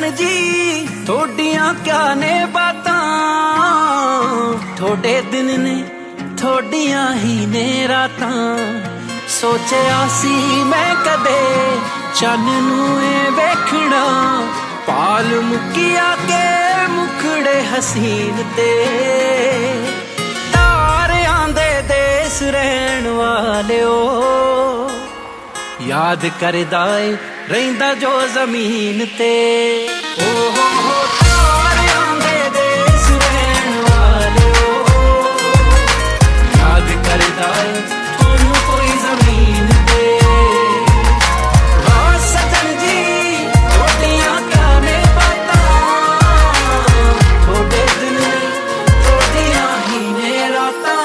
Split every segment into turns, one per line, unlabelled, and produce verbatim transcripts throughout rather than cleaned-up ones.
सजन जी थोड़ियां क्या ने बातां, थोड़े दिन ने थोड़ियां ही ने रातां। सोचिया सी मैं कदे चन नूं वेखना, पाल मुकिया के मुखड़े हसीन ते। तारियां दे देस रहन वाले ओ, याद करदा ए रहिंदा जो जमीन ते। ओ हो हो तारियां दे देस रहन वाले ओ, याद करदा ए थानू कोई जमीन ते। वाह सजन जी थोड़ियां क्या ने बातां, थोड़े दिन थोड़ियां ही ने रातां।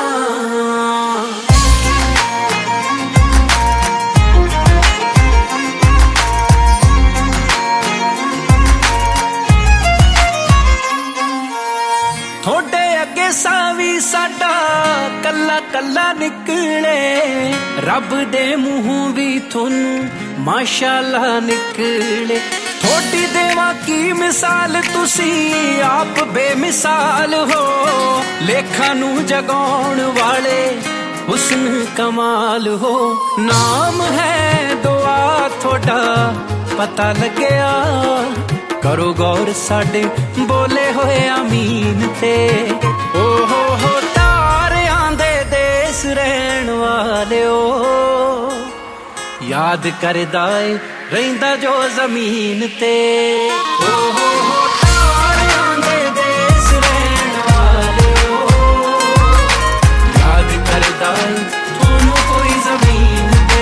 थोड़े अगे सावी साडा कला कला निकले, रब दे मुंहों भी थोनू माशाअल्लाह निकले। थोड़ी देवा की मिसाल तुसी आप बेमिसाल हो, लेखा नू जगाउण वाले हुस्न कमाल हो। नाम है दुआ थोड़ा पता लगया, करो गौर साडे बोले होए आमीन ते। ओ हो हो तारियां दे देस रहन वाले ओ, याद करदा ए रहिंदा जो जमीन ते। ओ हो हो तारियां दे देस रहन वाले ओ, याद करदा ए थानू कोई जमीन ते।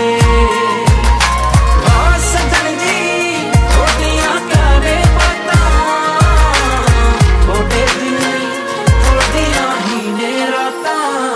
वाह सजन जी थोड़ियां क्या ने बातां, थोड़े दिन थोड़ियां ही ने रातां।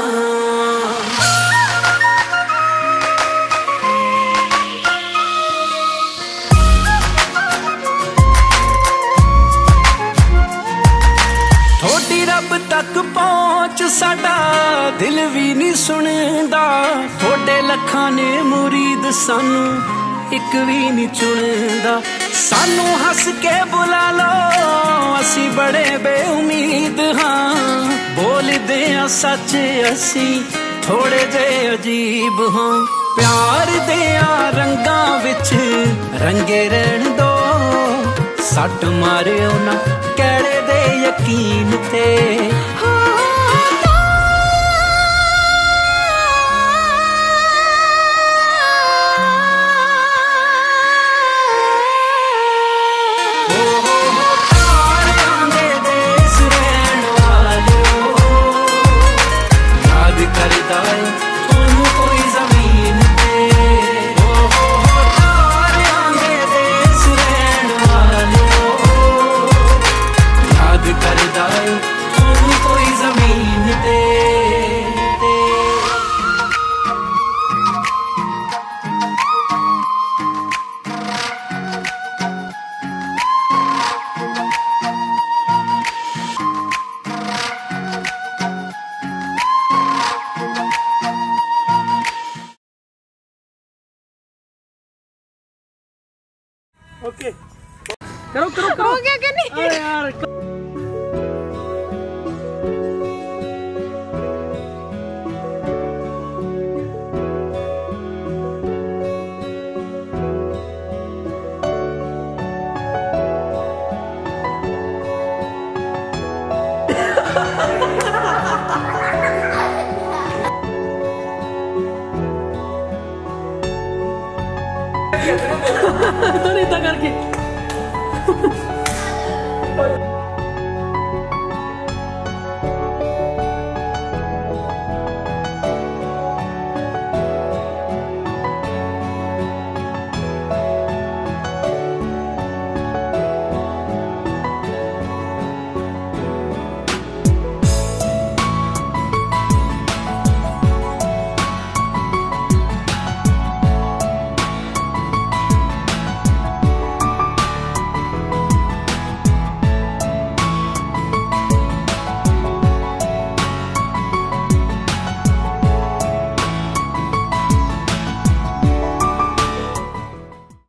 थोड़ी रब तक पहुंच साडा दिल भी नहीं सुनदा, थोड़े लखां ने मुरीद सानू एक भी नहीं चुनदा। सानू हंस के बुला लो असी बड़े बेउमीद हाँ, बोलदे आ सच असी थोड़े जे अजीब हाँ। प्यार दिया रंगां विच रंगे रहन दो, सट मारियो ना कैड़े दे यकीन ते।
ओके करो करो करो।
हो गया कि नहीं?
अरे यार तो नहीं था करके